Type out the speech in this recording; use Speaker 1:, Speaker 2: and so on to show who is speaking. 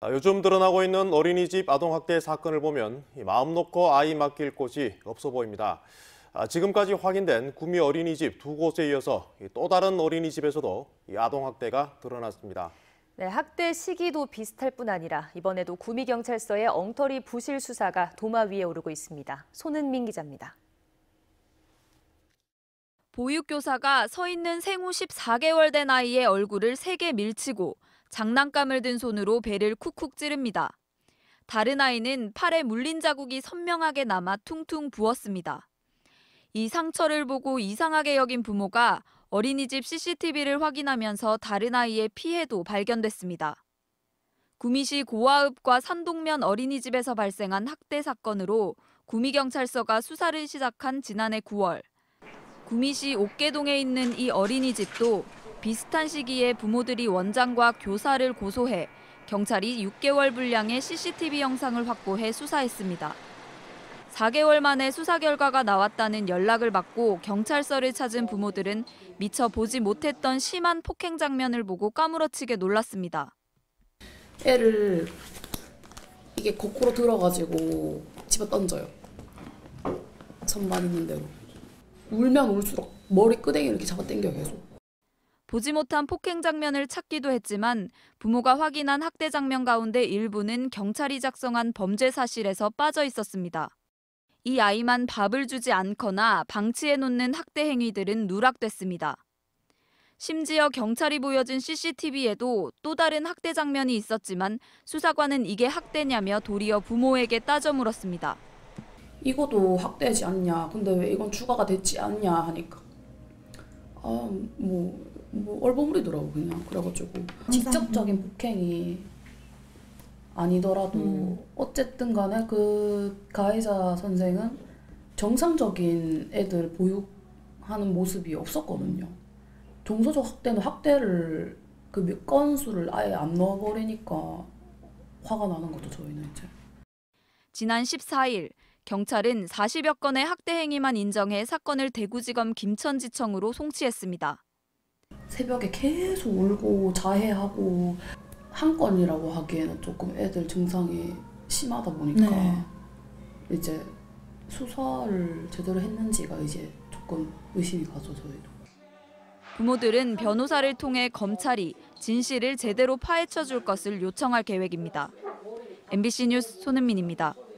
Speaker 1: 요즘 드러나고 있는 어린이집 아동학대 사건을 보면 마음 놓고 아이 맡길 곳이 없어 보입니다. 지금까지 확인된 구미 어린이집 2곳에 이어서 또 다른 어린이집에서도 아동학대가 드러났습니다.
Speaker 2: 네, 학대 시기도 비슷할 뿐 아니라 이번에도 구미경찰서의 엉터리 부실 수사가 도마 위에 오르고 있습니다. 손은민 기자입니다.
Speaker 3: 보육교사가 서 있는 생후 14개월 된 아이의 얼굴을 세게 밀치고 장난감을 든 손으로 배를 쿡쿡 찌릅니다. 다른 아이는 팔에 물린 자국이 선명하게 남아 퉁퉁 부었습니다. 이 상처를 보고 이상하게 여긴 부모가 어린이집 CCTV를 확인하면서 다른 아이의 피해도 발견됐습니다. 구미시 고아읍과 산동면 어린이집에서 발생한 학대 사건으로 구미경찰서가 수사를 시작한 지난해 9월. 구미시 옥계동에 있는 이 어린이집도 비슷한 시기에 부모들이 원장과 교사를 고소해 경찰이 6개월 분량의 CCTV 영상을 확보해 수사했습니다. 4개월 만에 수사 결과가 나왔다는 연락을 받고 경찰서를 찾은 부모들은 미처 보지 못했던 심한 폭행 장면을 보고 까무러치게 놀랐습니다.
Speaker 4: 애를 이게 거꾸로 들어가지고 집어 던져요. 선반 있는 대로. 울면 울수록 머리 끄댕이 이렇게 잡아당겨 계속.
Speaker 3: 보지 못한 폭행 장면을 찾기도 했지만 부모가 확인한 학대 장면 가운데 일부는 경찰이 작성한 범죄 사실에서 빠져 있었습니다. 이 아이만 밥을 주지 않거나 방치해놓는 학대 행위들은 누락됐습니다. 심지어 경찰이 보여준 CCTV에도 또 다른 학대 장면이 있었지만 수사관은 이게 학대냐며 도리어 부모에게 따져 물었습니다.
Speaker 4: 이것도 학대지 않냐, 근데 왜 이건 추가가 됐지 않냐 하니까 얼버무리더라고 그냥. 그래가지고 직접적인 폭행이 아니더라도 어쨌든 간에 그 가해자 선생은 정상적인 애들 보육하는 모습이 없었거든요. 정서적 학대는 학대를 그 건수를 아예 안 넣어버리니까 화가 나는 거죠, 저희는 이제.
Speaker 3: 지난 14일 경찰은 40여 건의 학대 행위만 인정해 사건을 대구지검 김천지청으로 송치했습니다.
Speaker 4: 새벽에 계속 울고 자해하고 한 건이라고 하기에는 조금 애들 증상이 심하다 보니까 이제 수사를 제대로 했는지가 이제 조금 의심이 가죠, 저희도.
Speaker 3: 부모들은 변호사를 통해 검찰이 진실을 제대로 파헤쳐 줄 것을 요청할 계획입니다. MBC 뉴스 손은민입니다.